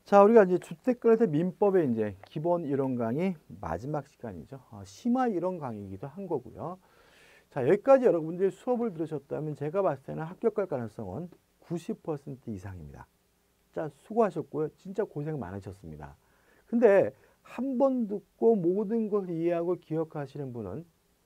자, 우리가 이제 주택관리세 민법의 이제 기본 이론 강의 마지막 시간이죠. 심화 이론 강의이기도 한 거고요. 자, 여기까지 여러분들이 수업을 들으셨다면 제가 봤을 때는 합격할 가능성은 90% 이상입니다. 자, 수고하셨고요. 진짜 고생 많으셨습니다. 근데 한 번 듣고 모든 걸 이해하고 기억하시는 분은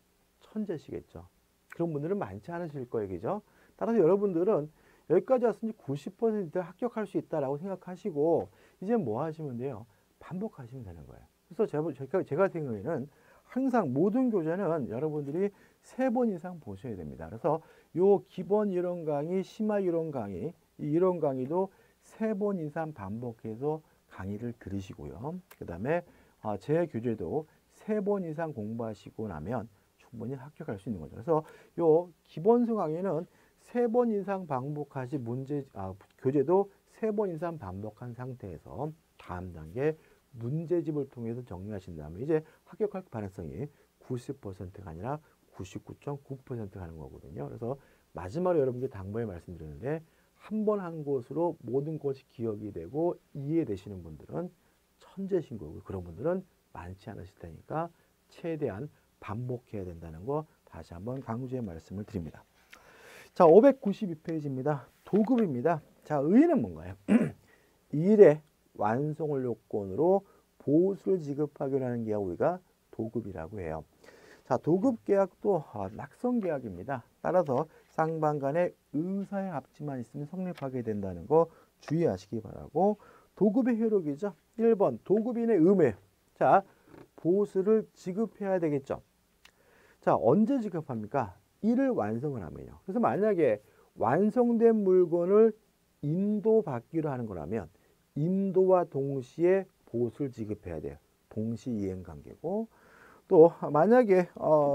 천재시겠죠. 그런 분들은 많지 않으실 거예요. 그죠? 따라서 여러분들은 여기까지 왔으니 90% 합격할 수 있다라고 생각하시고 이제 뭐 하시면 돼요? 반복하시면 되는 거예요. 그래서 제가 생각에는 항상 모든 교재는 여러분들이 3번 이상 보셔야 됩니다. 그래서 요 기본 이론 강의, 심화 이론 강의, 이 이론 강의도 3번 이상 반복해서 강의를 들으시고요. 그 다음에 제 교재도 3번 이상 공부하시고 나면 충분히 합격할 수 있는 거죠. 그래서 요 기본수 강의는 3번 이상 반복하시 교재도 3번 이상 반복한 상태에서 다음 단계 문제집을 통해서 정리하신 다음에 이제 합격할 가능성이 90%가 아니라 99.9% 가는 거거든요. 그래서 마지막으로 여러분께 당부에 말씀드렸는데 한 번 한 것으로 모든 것이 기억이 되고 이해되시는 분들은 천재신 거고 그런 분들은 많지 않으실 테니까 최대한 반복해야 된다는 거 다시 한번 강조의 말씀을 드립니다. 자, 592페이지입니다. 도급입니다. 자, 의의는 뭔가요? 일의 완성을 요건으로 보수를 지급하기로 하는 계약 우리가 도급이라고 해요. 자, 도급 계약도 낙선 계약입니다. 따라서 쌍방 간의 의사의 합치만 있으면 성립하게 된다는 거 주의하시기 바라고 도급의 효력이죠. 1번 도급인의 의무. 자, 보수를 지급해야 되겠죠. 자, 언제 지급합니까? 일을 완성을 하면요. 그래서 만약에 완성된 물건을 인도받기로 하는 거라면 인도와 동시에 보수를 지급해야 돼요. 동시 이행 관계고 또 만약에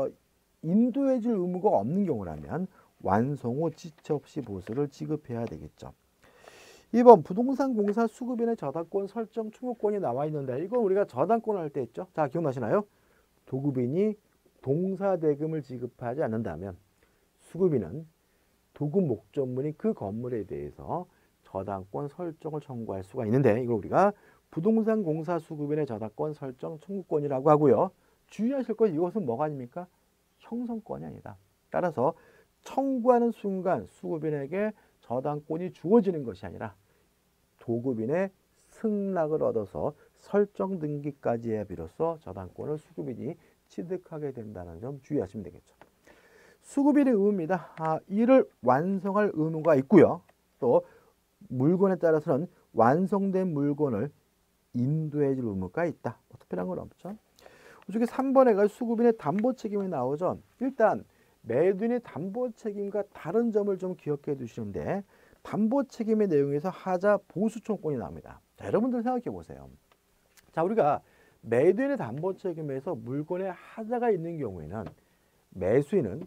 인도해 줄 의무가 없는 경우라면 완성 후 지체 없이 보수를 지급해야 되겠죠. 2번 부동산 공사 수급인의 저당권 설정 충족권이 나와 있는데 이건 우리가 저당권 할 때 했죠. 자, 기억나시나요? 도급인이 동사대금을 지급하지 않는다면 수급인은 도급 목적물인 그 건물에 대해서 저당권 설정을 청구할 수가 있는데 이걸 우리가 부동산 공사 수급인의 저당권 설정 청구권이라고 하고요. 주의하실 것 이것은 뭐가 아닙니까? 형성권이 아니다. 따라서 청구하는 순간 수급인에게 저당권이 주어지는 것이 아니라 도급인의 승낙을 얻어서 설정 등기까지 해 비로소 저당권을 수급인이 취득하게 된다는 점 주의하시면 되겠죠. 수급인의 의무입니다. 이를 완성할 의무가 있고요. 또 물건에 따라서는 완성된 물건을 인도해 줄 의무가 있다. 특별한 건 없죠. 이쪽에 3번에 가 수급인의 담보 책임이 나오죠. 일단 매도인의 담보 책임과 다른 점을 좀 기억해 두시는데 담보 책임의 내용에서 하자 보수 청구권이 나옵니다. 자, 여러분들 생각해 보세요. 자, 우리가 매도인의 담보 책임에서 물건에 하자가 있는 경우에는 매수인은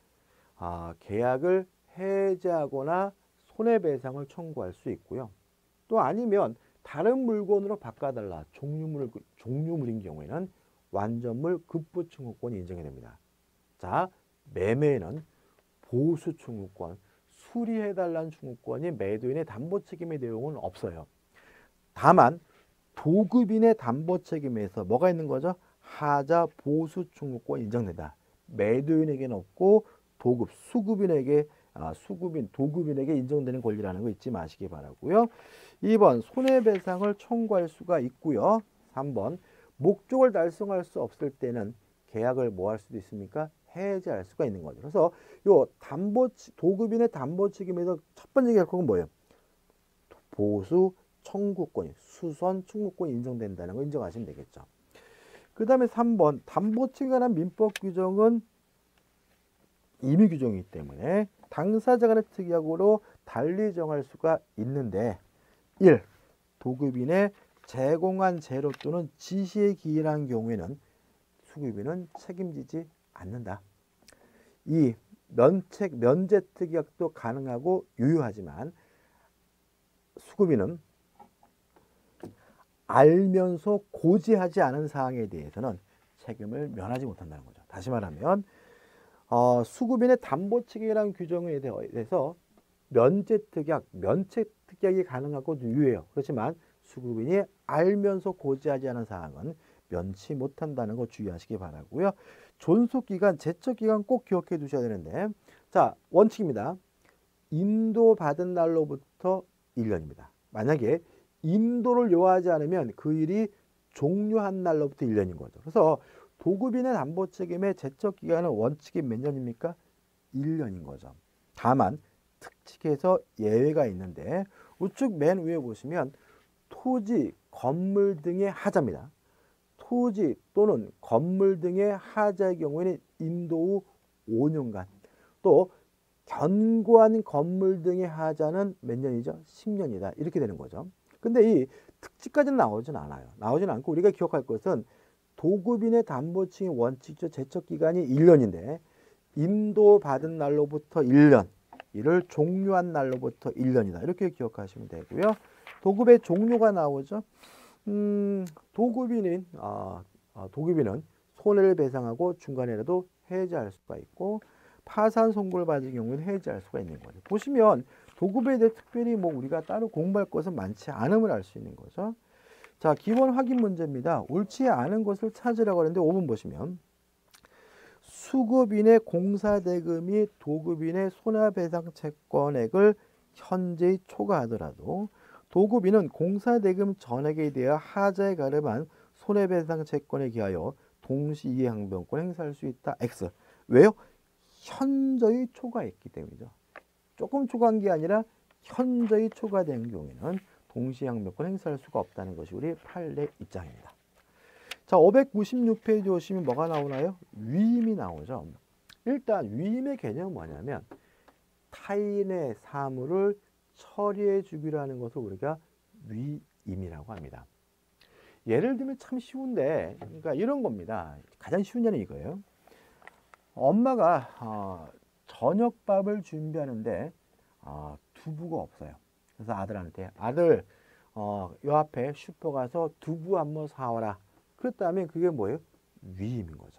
계약을 해지하거나 손해배상을 청구할 수 있고요. 또 아니면 다른 물건으로 바꿔달라 종류물인 경우에는 완전물 급부 청구권이 인정이 됩니다. 자, 매매에는 보수 청구권, 수리해달라는 청구권이 매도인의 담보 책임의 내용은 없어요. 다만 도급인의 담보 책임에서 뭐가 있는 거죠? 하자 보수 청구권이 인정된다. 매도인에게는 없고 수급인에게 도급인에게 인정되는 권리라는 거 잊지 마시기 바라고요. 2번 손해배상을 청구할 수가 있고요. 3번 목적을 달성할 수 없을 때는 계약을 뭐 할 수도 있습니까? 해지할 수가 있는 거죠. 그래서 요 도급인의 담보 책임에서 첫 번째 계약은 뭐예요? 보수 청구권이 수선 청구권이 인정된다는 거 인정하시면 되겠죠. 그 다음에 3번 담보 책임에 관한 민법 규정은 임의 규정이기 때문에 당사자 간의 특약으로 달리 정할 수가 있는데 1. 도급인의 제공한 재료 또는 지시에 기인한 경우에는 수급인은 책임지지 않는다. 2. 면제 특약도 가능하고 유효하지만 수급인은 알면서 고지하지 않은 사항에 대해서는 책임을 면하지 못한다는 거죠. 다시 말하면 수급인의 담보 책임이라는 규정에 대해서 면책특약이 가능한 것도 유효해요. 그렇지만 수급인이 알면서 고지하지 않은 사항은 면치 못한다는 거 주의하시기 바라고요. 존속기간, 제척기간 꼭 기억해 두셔야 되는데, 자, 원칙입니다. 인도받은 날로부터 1년입니다. 만약에 인도를 요하지 않으면 그 일이 종료한 날로부터 1년인 거죠. 그래서 도급인의 담보 책임의 제척 기간은 원칙이 몇 년입니까? 1년인 거죠. 다만 특칙에서 예외가 있는데 우측 맨 위에 보시면 토지, 건물 등의 하자입니다. 토지 또는 건물 등의 하자의 경우에는 인도 후 5년간, 또 견고한 건물 등의 하자는 몇 년이죠? 10년이다. 이렇게 되는 거죠. 근데 이 특칙까지는 나오진 않아요. 나오진 않고 우리가 기억할 것은 도급인의 담보칭의 원칙적 제척기간이 1년인데 인도받은 날로부터 1년, 이를 종료한 날로부터 1년이다. 이렇게 기억하시면 되고요. 도급의 종료가 나오죠. 도급인은 손해를 배상하고 중간에라도 해지할 수가 있고 파산 선고를 받은 경우에는 해지할 수가 있는 거죠. 보시면 도급에 대해 특별히 뭐 우리가 따로 공부할 것은 많지 않음을 알 수 있는 거죠. 자, 기본 확인 문제입니다. 옳지 않은 것을 찾으라고 하는데 5번 보시면 수급인의 공사대금이 도급인의 손해배상 채권액을 현재히 초과하더라도 도급인은 공사대금 전액에 대하여 하자에 가름한 손해배상 채권에 기하여 동시이해항변권 행사할 수 있다. X. 왜요? 현저히 초과했기 때문이죠. 조금 초과한 게 아니라 현저히 초과된 경우에는 동시이해항변권 행사할 수가 없다는 것이 우리 판례 입장입니다. 자, 596페이지 오시면 뭐가 나오나요? 위임이 나오죠. 일단 위임의 개념은 뭐냐면 타인의 사물을 처리해 주기로 하는 것을 우리가 위임이라고 합니다. 예를 들면 참 쉬운데, 그러니까 이런 겁니다. 가장 쉬운 예는 이거예요. 엄마가 저녁밥을 준비하는데 두부가 없어요. 그래서 아들한테 아들 요 앞에 슈퍼 가서 두부 한번 사와라. 그랬다면 그게 뭐예요? 위임인 거죠.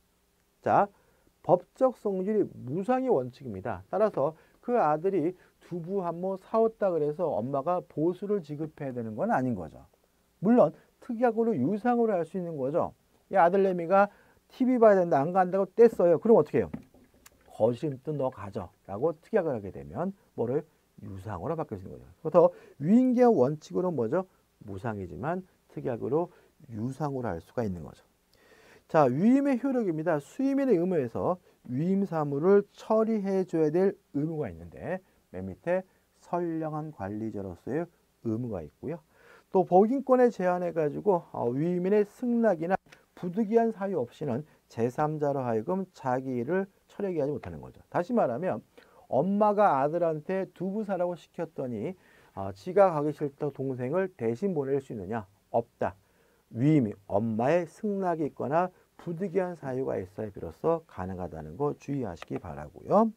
자, 법적 성질이 무상의 원칙입니다. 따라서 그 아들이 두부 한번 사왔다 그래서 엄마가 보수를 지급해야 되는 건 아닌 거죠. 물론 특약으로 유상으로 할 수 있는 거죠. 이 아들내미가 TV 봐야 된다 안 간다고 뗐어요. 그럼 어떻게 해요? 거실부터 너 가져 라고 특약을 하게 되면 뭐를 유상으로 바뀌어지는 거죠. 그래서 위임계약 원칙으로는 뭐죠? 무상이지만 특약으로 유상으로 할 수가 있는 거죠. 자, 위임의 효력입니다. 수임인의 의무에서 위임 사무를 처리해 줘야 될 의무가 있는데 맨 밑에 선량한 관리자로서의 의무가 있고요. 또 법인권에 제한해 가지고 위임인의 승낙이나 부득이한 사유 없이는 제3자로 하여금 자기 일을 처리하지 못하는 거죠. 다시 말하면 엄마가 아들한테 두부 사라고 시켰더니 지가 가기 싫다 동생을 대신 보낼 수 있느냐? 없다. 위임이 엄마의 승낙이 있거나 부득이한 사유가 있어야 비로소 가능하다는 거 주의하시기 바라고요.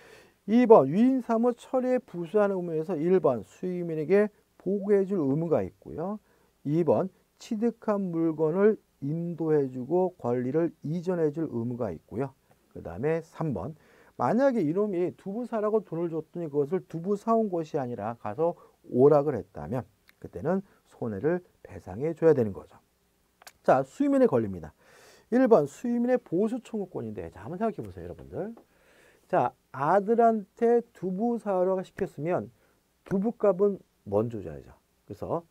2번 위임 사무 처리에 부수하는 의무에서 1번 수임인에게 보고해 줄 의무가 있고요. 2번 취득한 물건을 인도해 주고 권리를 이전해 줄 의무가 있고요. 그 다음에 3번 만약에 이놈이 두부 사라고 돈을 줬더니 그것을 두부 사온 것이 아니라 가서 오락을 했다면 그때는 손해를 배상해 줘야 되는 거죠. 자, 수임인의 권리입니다. 1번 수임인의 보수 청구권인데 자, 한번 생각해 보세요, 여러분들. 자, 아들한테 두부 사오라고 시켰으면 두부값은 먼저 줘야죠. 그래서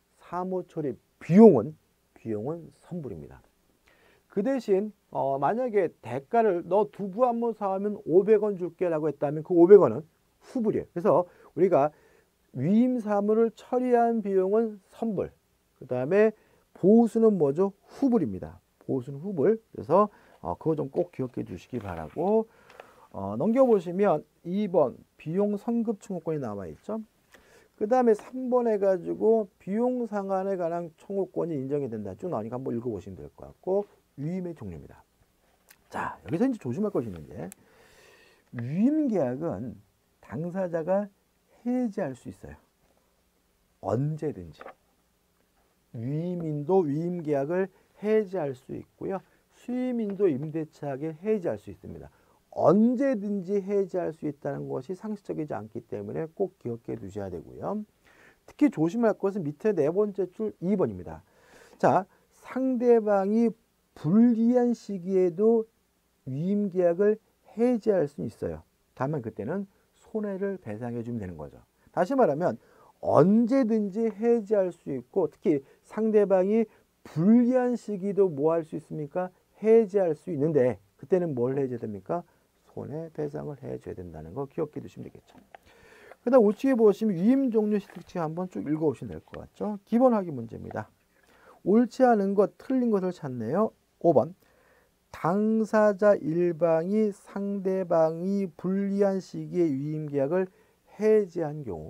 사무처리 비용은 선불입니다. 그 대신 만약에 대가를 너 두부 한번 사오면 500원 줄게 라고 했다면 그 500원은 후불이에요. 그래서 우리가 위임 사무를 처리한 비용은 선불, 그 다음에 보수는 뭐죠? 후불입니다. 보수는 후불. 그래서 그거 좀 꼭 기억해 주시기 바라고 넘겨보시면 2번 비용 선급 청구권이 나와 있죠. 그 다음에 3번 해가지고 비용 상환에 관한 청구권이 인정이 된다. 쭉 나오니까 한번 읽어보시면 될 것 같고 위임의 종류입니다. 자, 여기서 이제 조심할 것이 있는데 위임 계약은 당사자가 해지할 수 있어요. 언제든지. 위임인도 위임 계약을 해지할 수 있고요. 수임인도 임대차하게 해지할 수 있습니다. 언제든지 해지할 수 있다는 것이 상식적이지 않기 때문에 꼭 기억해 두셔야 되고요. 특히 조심할 것은 밑에 네 번째 줄 2번입니다. 자, 상대방이 불리한 시기에도 위임계약을 해지할 수 있어요. 다만 그때는 손해를 배상해 주면 되는 거죠. 다시 말하면 언제든지 해지할 수 있고 특히 상대방이 불리한 시기도 뭐 할 수 있습니까? 해지할 수 있는데 그때는 뭘 해줘야 됩니까? 손해배상을 해줘야 된다는 거 기억해 두시면 되겠죠. 그 다음 우측에 보시면 위임 종료 시 특징 한번 쭉 읽어보시면 될 것 같죠. 기본 확인 문제입니다. 옳지 않은 것, 틀린 것을 찾네요. 5번. 당사자 일방이 상대방이 불리한 시기에 위임계약을 해지한 경우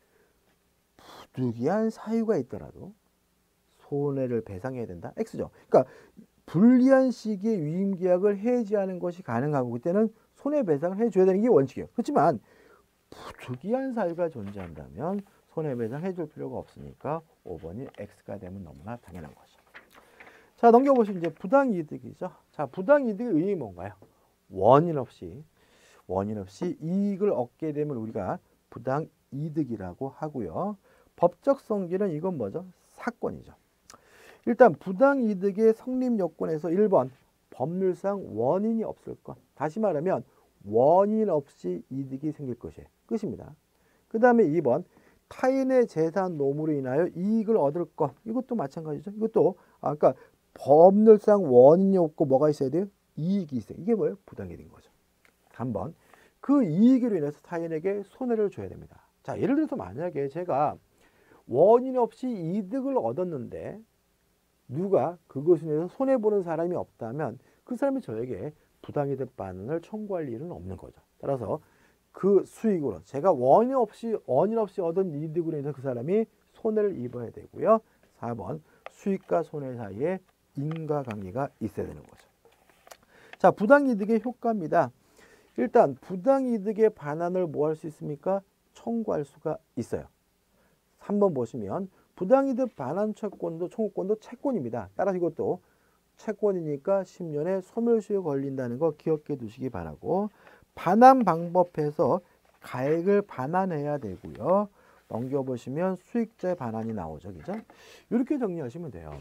부득이한 사유가 있더라도 손해를 배상해야 된다. X죠. 그러니까 불리한 시기에 위임계약을 해지하는 것이 가능하고 그때는 손해배상을 해줘야 되는 게 원칙이에요. 그렇지만 부득이한 사유가 존재한다면 손해배상 해줄 필요가 없으니까 5번이 X가 되면 너무나 당연한 거죠. 자, 넘겨보시면 이제 부당이득이죠. 자, 부당이득의 의미 뭔가요? 원인 없이 이익을 얻게 되면 우리가 부당이득이라고 하고요. 법적 성질은 이건 뭐죠? 사건이죠. 일단 부당이득의 성립 요건에서 1번 법률상 원인이 없을 것. 다시 말하면 원인 없이 이득이 생길 것이에요. 끝입니다. 그 다음에 2번 타인의 재산 노무로 인하여 이익을 얻을 것. 이것도 마찬가지죠. 이것도 그러니까 법률상 원인이 없고 뭐가 있어야 돼요? 이익이 있어요. 이게 뭐예요? 부당이득인 거죠. 3번 그 이익으로 인해서 타인에게 손해를 줘야 됩니다. 자, 예를 들어서 만약에 제가 원인 없이 이득을 얻었는데 누가 그것에 대해서 손해보는 사람이 없다면 그 사람이 저에게 부당이득 반환을 청구할 일은 없는 거죠. 따라서 그 수익으로 제가 원인 없이 얻은 이득으로 인해서 그 사람이 손해를 입어야 되고요. 4번 수익과 손해 사이에 인과관계가 있어야 되는 거죠. 자, 부당이득의 효과입니다. 일단 부당이득의 반환을 뭐 할 수 있습니까? 청구할 수가 있어요. 3번 보시면 부당이득 반환 청구권도 채권입니다. 따라서 이것도 채권이니까 10년의 소멸시효 걸린다는 거 기억해 두시기 바라고 반환 방법에서 가액을 반환해야 되고요. 넘겨보시면 수익자의 반환이 나오죠. 그죠? 이렇게 정리하시면 돼요.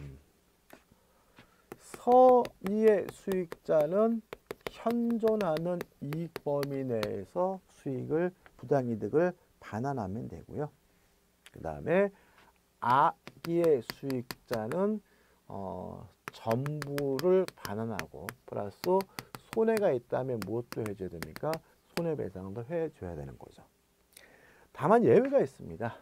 선의의 수익자는 현존하는 이익 범위 내에서 수익을 부당이득을 반환하면 되고요. 그 다음에 악의의 수익자는 전부를 반환하고 플러스 손해가 있다면 무엇도 해줘야 됩니까? 손해배상도 해줘야 되는 거죠. 다만 예외가 있습니다.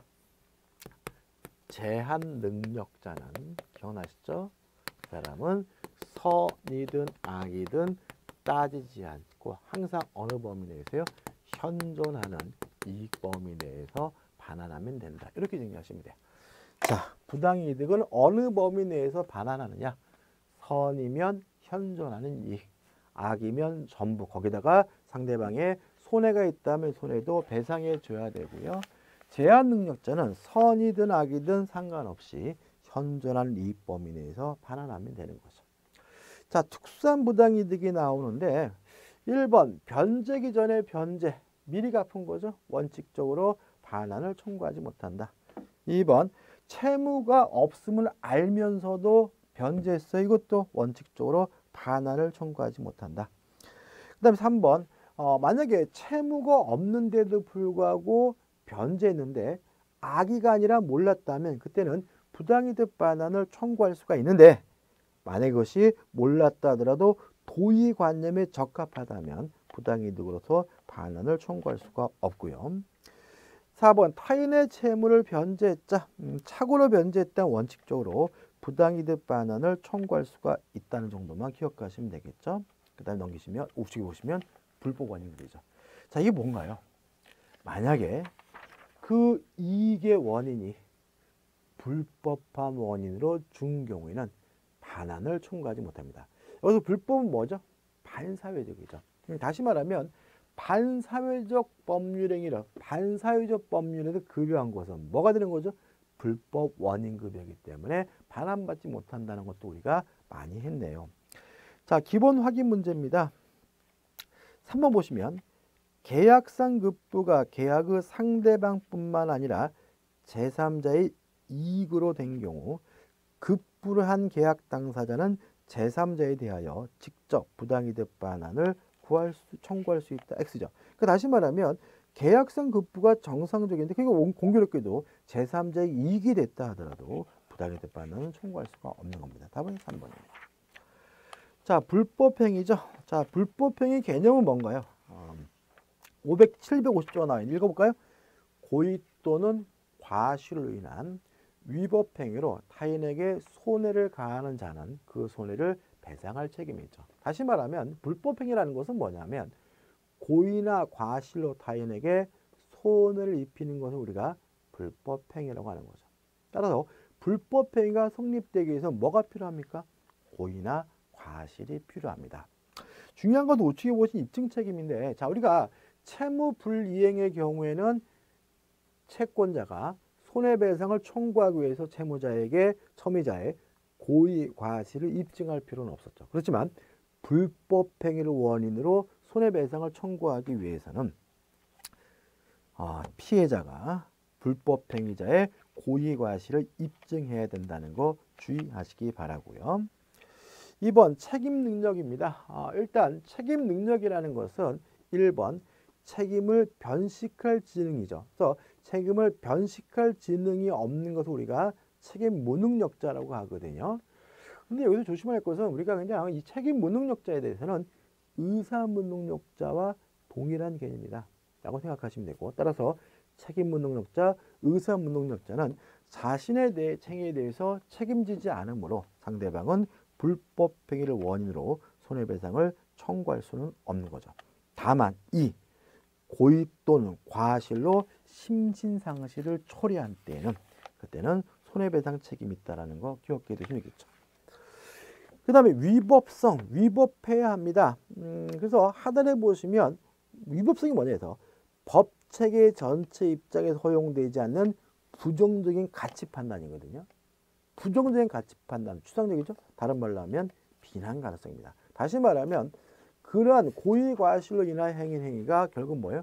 제한 능력자는 기억나시죠? 그 사람은 선이든 악이든 따지지 않고 항상 어느 범위 내에서요? 현존하는 이익 범위 내에서 반환하면 된다. 이렇게 정리하시면 돼요. 자, 부당이득은 어느 범위 내에서 반환하느냐? 선이면 현존하는 이익, 악이면 전부. 거기다가 상대방의 손해가 있다면 손해도 배상해 줘야 되고요. 제한 능력자는 선이든 악이든 상관없이 현존하는 이익 범위 내에서 반환하면 되는 거죠. 자, 특수한 부당이득이 나오는데 1번 변제기 전에 변제, 미리 갚은 거죠. 원칙적으로 반환을 청구하지 못한다. 2번 채무가 없음을 알면서도 변제했어요. 이것도 원칙적으로 반환을 청구하지 못한다. 그 다음에 3번 만약에 채무가 없는데도 불구하고 변제했는데 악의가 아니라 몰랐다면 그때는 부당이득 반환을 청구할 수가 있는데 만약 그것이 몰랐다 하더라도 도의관념에 적합하다면 부당이득으로서 반환을 청구할 수가 없고요. 4번 타인의 채무를 변제했자 착오로 변제했다 원칙적으로 부당이득 반환을 청구할 수가 있다는 정도만 기억하시면 되겠죠. 그 다음에 넘기시면 우측에 보시면 불법 원인들이죠. 자, 이게 뭔가요? 만약에 그 이익의 원인이 불법한 원인으로 준 경우에는 반환을 청구하지 못합니다. 여기서 불법은 뭐죠? 반사회적이죠. 다시 말하면 반사회적 법률행위로 반사회적 법률에서 급여한 것은 뭐가 되는 거죠? 불법 원인급여이기 때문에 반환받지 못한다는 것도 우리가 많이 했네요. 자, 기본 확인 문제입니다. 3번 보시면 계약상 급부가 계약의 상대방뿐만 아니라 제3자의 이익으로 된 경우 급부를 한 계약 당사자는 제3자에 대하여 직접 부당이득 반환을 청구할 수 있다. X죠. 그러니까 다시 말하면 계약상 급부가 정상적인데 그게 공교롭게도 제3자의 이익이 됐다 하더라도 부당이득 반환은 청구할 수가 없는 겁니다. 답은 3번입니다. 자, 불법행위죠. 자, 불법행위 개념은 뭔가요? 750조가 나와 있는 읽어볼까요? 고의 또는 과실로 인한 위법행위로 타인에게 손해를 가하는 자는 그 손해를 배상할 책임이 있죠. 다시 말하면 불법행위라는 것은 뭐냐면 고의나 과실로 타인에게 손해를 입히는 것을 우리가 불법행위라고 하는 거죠. 따라서 불법행위가 성립되기 위해서 뭐가 필요합니까? 고의나 과실이 필요합니다. 중요한 건 우측에 보신 입증 책임인데, 자, 우리가 채무 불이행의 경우에는 채권자가 손해배상을 청구하기 위해서 채무자에게 채무자의 고의 과실을 입증할 필요는 없었죠. 그렇지만 불법행위를 원인으로 손해배상을 청구하기 위해서는 피해자가 불법행위자의 고의 과실을 입증해야 된다는 거 주의하시기 바라고요. 2번 책임 능력입니다. 일단 책임 능력이라는 것은 1번 책임을 변식할 지능이죠. 그래서 책임을 변식할 지능이 없는 것을 우리가 책임 무능력자라고 하거든요. 근데 여기서 조심해야 할 것은 우리가 그냥 이 책임 무능력자에 대해서는 의사 무능력자와 동일한 개념이다 라고 생각하시면 되고, 따라서 책임 무능력자, 의사 무능력자는 자신의 행위에 대해서 책임지지 않으므로 상대방은 불법 행위를 원인으로 손해배상을 청구할 수는 없는 거죠. 다만 이 고의 또는 과실로 심신상실을 초래한 때에는 그때는 손해배상 책임이 있다는 거 기억해 두시면 되겠죠. 그 다음에 위법성, 위법해야 합니다. 그래서 하단에 보시면 위법성이 뭐냐 해서 법체계 전체 입장에서 허용되지 않는 부정적인 가치 판단이거든요. 부정적인 가치 판단, 추상적이죠. 다른 말로 하면 비난 가능성입니다. 다시 말하면 그러한 고의 과실로 인한 행위가 결국 뭐예요?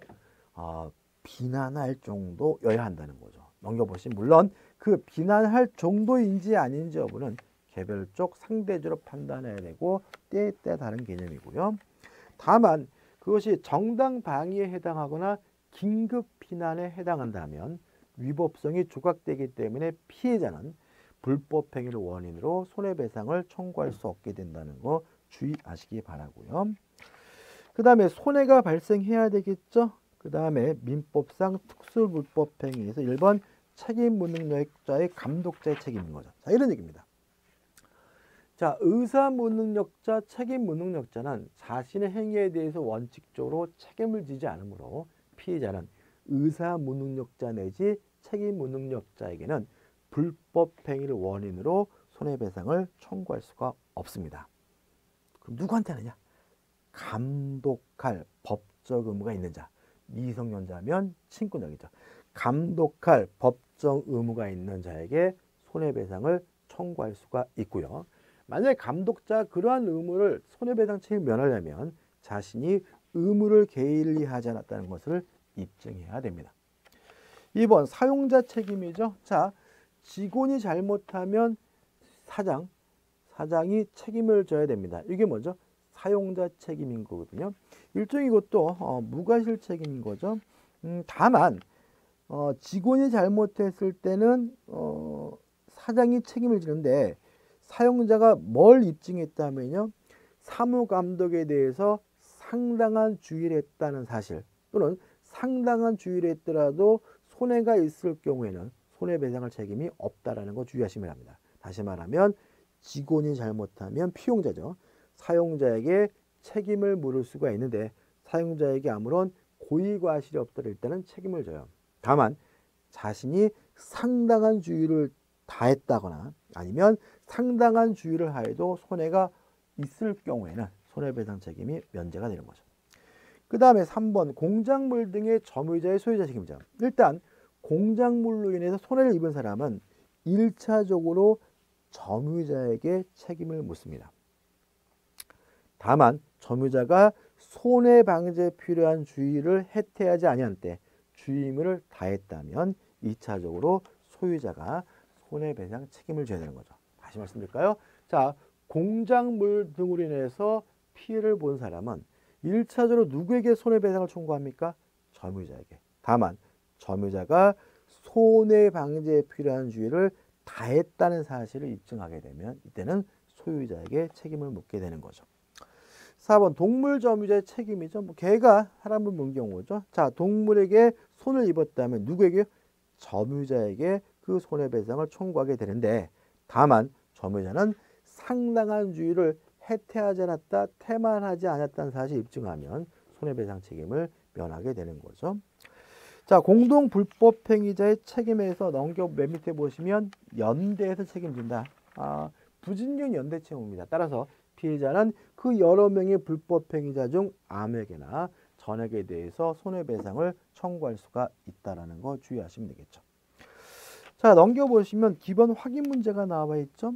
비난할 정도여야 한다는 거죠. 넘겨보시면 물론 그 비난할 정도인지 아닌지 여부는 개별적 상대적으로 판단해야 되고 때에 따라 다른 개념이고요. 다만 그것이 정당 방위에 해당하거나 긴급 비난에 해당한다면 위법성이 조각되기 때문에 피해자는 불법 행위를 원인으로 손해배상을 청구할 수 없게 된다는 거 주의하시기 바라고요. 그 다음에 손해가 발생해야 되겠죠. 그 다음에 민법상 특수불법행위에서 1번 책임 무능력자의 감독자의 책임인 거죠. 자, 이런 얘기입니다. 자, 의사 무능력자, 책임 무능력자는 자신의 행위에 대해서 원칙적으로 책임을 지지 않으므로 피해자는 의사 무능력자 내지 책임 무능력자에게는 불법 행위를 원인으로 손해배상을 청구할 수가 없습니다. 그럼 누구한테 하느냐? 감독할 법적 의무가 있는 자. 미성년자면 친권자이죠. 감독할 법적 의무가 있는 자에게 손해배상을 청구할 수가 있고요. 만약에 감독자 그러한 의무를 손해배상 책임 면하려면 자신이 의무를 게일리하지 않았다는 것을 입증해야 됩니다. 2번 사용자 책임이죠. 자, 직원이 잘못하면 사장이 책임을 져야 됩니다. 이게 뭐죠? 사용자 책임인 거거든요. 일종의 이것도 무과실 책임인 거죠. 다만 직원이 잘못했을 때는 사장이 책임을 지는데 사용자가 뭘 입증했다면요, 사무감독에 대해서 상당한 주의를 했다는 사실 또는 상당한 주의를 했더라도 손해가 있을 경우에는 손해배상할 책임이 없다라는 거 주의하시면 합니다. 다시 말하면 직원이 잘못하면 피용자죠. 사용자에게 책임을 물을 수가 있는데 사용자에게 아무런 고의과실이 없더라도 일단은 책임을 져요. 다만 자신이 상당한 주의를 다했다거나 아니면 상당한 주의를 하여도 손해가 있을 경우에는 손해배상 책임이 면제가 되는 거죠. 그 다음에 3번 공작물 등의 점유자의 소유자 책임자. 일단 공작물로 인해서 손해를 입은 사람은 1차적으로 점유자에게 책임을 묻습니다. 다만 점유자가 손해방지에 필요한 주의를 해태하지 아니한 때 주의의무를 다했다면 2차적으로 소유자가 손해배상 책임을 져야 되는 거죠. 다시 말씀드릴까요? 자, 공작물 등으로 인해서 피해를 본 사람은 1차적으로 누구에게 손해배상을 청구합니까? 점유자에게. 다만 점유자가 손해방지에 필요한 주의를 다했다는 사실을 입증하게 되면 이때는 소유자에게 책임을 묻게 되는 거죠. 4번 동물 점유자의 책임이죠. 뭐 개가 사람을 문 경우죠. 자, 동물에게 손을 입었다면 누구에게? 점유자에게 그 손해배상을 청구하게 되는데 다만 점유자는 상당한 주의를 해태하지 않았다, 태만하지 않았다는 사실을 입증하면 손해배상 책임을 면하게 되는 거죠. 자, 공동 불법행위자의 책임에서 넘겨 맨 밑에 보시면 연대에서 책임진다. 부진경 연대 채무입니다. 따라서 피해자는 그 여러 명의 불법행위자 중 아무에게나 전액에 대해서 손해배상을 청구할 수가 있다는 거 주의하시면 되겠죠. 자, 넘겨보시면 기본 확인 문제가 나와 있죠.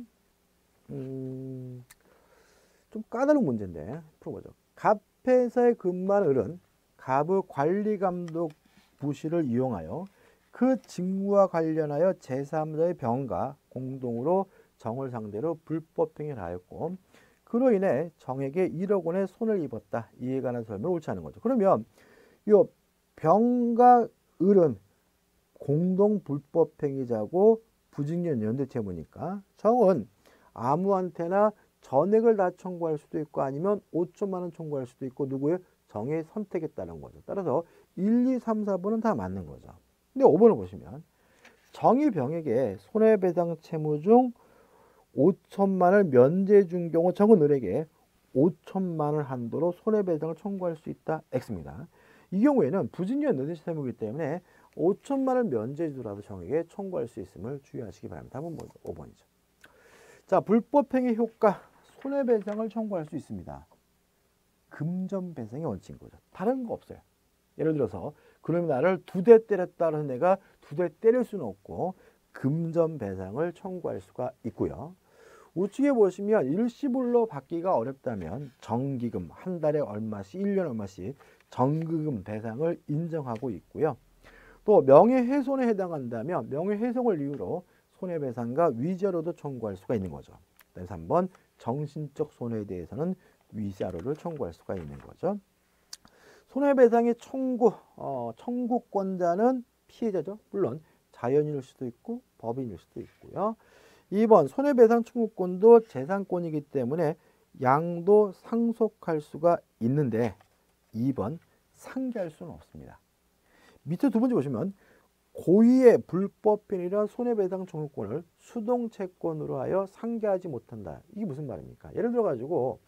좀 까다로운 문제인데 풀어보죠. 갑회사에 근무하는 을은 갑의 관리감독 부실을 이용하여 그 직무와 관련하여 제3자의 병과 공동으로 정을 상대로 불법행위를 하였고 그로 인해 정에게 1억 원의 손을 입었다. 이에 관한 설명을 옳지 않은 거죠. 그러면 이 병과 을은 공동 불법행위자고 부직련 연대채무니까 정은 아무한테나 전액을 다 청구할 수도 있고 아니면 5천만 원 청구할 수도 있고 누구의 정의 선택에 따른 거죠. 따라서 1, 2, 3, 4번은 다 맞는 거죠. 근데 5번을 보시면 정이 병에게 손해배상 채무 중 5천만 원을 면제 준 경우 정은 을에게 5천만 원 한도로 손해배상을 청구할 수 있다. X입니다. 이 경우에는 부진련 연대채 채무이기 때문에 5천만 원 면제 주더라도 정에게 청구할 수 있음을 주의하시기 바랍니다. 한번 보죠. 5번이죠. 자, 불법행위 효과 손해배상을 청구할 수 있습니다. 금전배상의 원칙인 거죠. 다른 거 없어요. 예를 들어서 그러면 나를 2대 때렸다 그래서 내가 2대 때릴 수는 없고 금전배상을 청구할 수가 있고요. 우측에 보시면 일시불로 받기가 어렵다면 정기금 한 달에 얼마씩 1년 얼마씩 정기금 배상을 인정하고 있고요. 또 명예훼손에 해당한다면 명예훼손을 이유로 손해배상과 위자료도 청구할 수가 있는 거죠. 3번 정신적 손해에 대해서는 위자료를 청구할 수가 있는 거죠. 손해배상의 청구권자는 피해자죠. 물론 자연인일 수도 있고 법인일 수도 있고요. 2번 손해배상 청구권도 재산권이기 때문에 양도 상속할 수가 있는데 2번 상기할 수는 없습니다. 밑에 두 번째 보시면 고의의 불법행위란 손해배상 청구권을 수동채권으로 하여 상기하지 못한다. 이게 무슨 말입니까? 예를 들어 가지고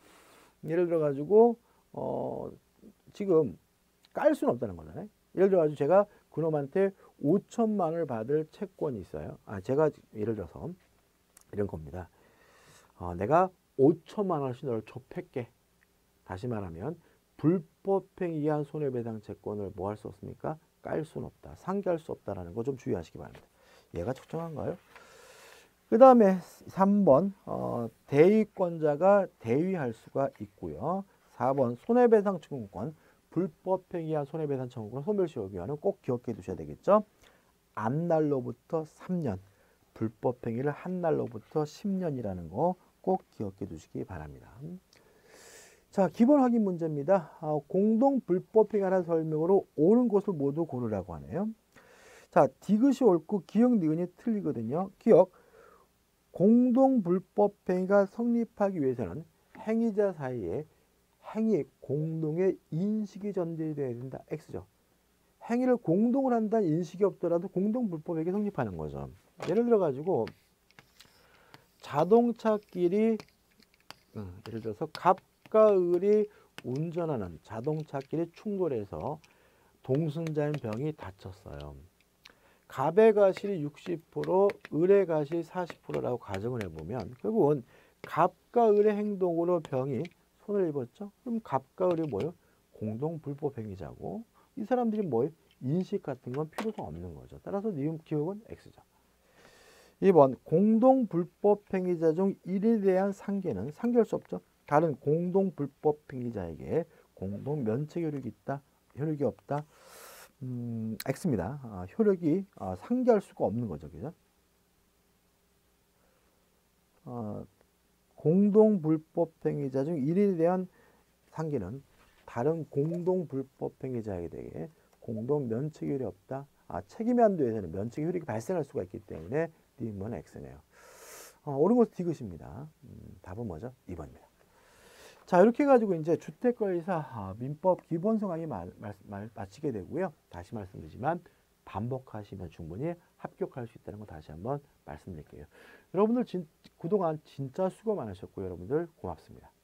지금 깔 수는 없다는 거잖아요. 예를 들어 가지고 제가 그놈한테 5천만 원을 받을 채권이 있어요. 제가 예를 들어서 이런 겁니다. 내가 5천만 원씩 너를 좁힐게. 다시 말하면 불법행위한 손해배상 채권을 뭐 할 수 없습니까? 깔 수는 없다. 상기할 수 없다라는 거 좀 주의하시기 바랍니다. 얘가 적정한가요? 그 다음에 3번 대위권자가 대위할 수가 있고요. 4번 손해배상 청구권 불법행위한 손해배상 청구권 소멸시효기한은 꼭 기억해 두셔야 되겠죠. 앞날로부터 3년 불법행위를 한 날로부터 10년이라는 거 꼭 기억해 두시기 바랍니다. 자, 기본 확인 문제입니다. 공동 불법행위라는 설명으로 옳은 것을 모두 고르라고 하네요. 자, 디귿이 옳고 기역 니은이 틀리거든요. 기억 공동 불법행위가 성립하기 위해서는 행위자 사이에 행위 공동의 인식이 전제되어야 된다. X죠. 행위를 공동을 한다는 인식이 없더라도 공동 불법행위 성립하는 거죠. 예를 들어 가지고 자동차끼리 예를 들어서 갑과 을이 운전하는 자동차끼리 충돌해서 동승자인 병이 다쳤어요. 갑의 과실이 60%, 을의 과실이 40%라고 가정을 해보면 결국은 갑과 을의 행동으로 병이 손을 입었죠. 그럼 갑과 을이 뭐예요? 공동 불법행위자고 이 사람들이 뭐예요? 인식 같은 건 필요가 없는 거죠. 따라서 니은 기억은 X죠. 2번 공동 불법행위자 중 1에 대한 상계는 상계할 수 없죠. 다른 공동 불법행위자에게 공동 면책 효력이 있다. 효력이 없다. X입니다. 효력이 상기할 수가 없는 거죠. 그죠? 공동 불법 행위자 중 1인에 대한 상기는 다른 공동 불법 행위자에게 공동 면책 효력이 없다. 책임이 한도에서는 면책 효력이 발생할 수가 있기 때문에 D는 X네요. 옳은 것은 D것입니다. 답은 뭐죠? 2번입니다. 자, 이렇게 해가지고 이제 주택관리사 민법 기본서 강의 마치게 되고요. 다시 말씀드리지만 반복하시면 충분히 합격할 수 있다는 거 다시 한번 말씀드릴게요. 여러분들 그동안 진짜 수고 많으셨고요. 여러분들 고맙습니다.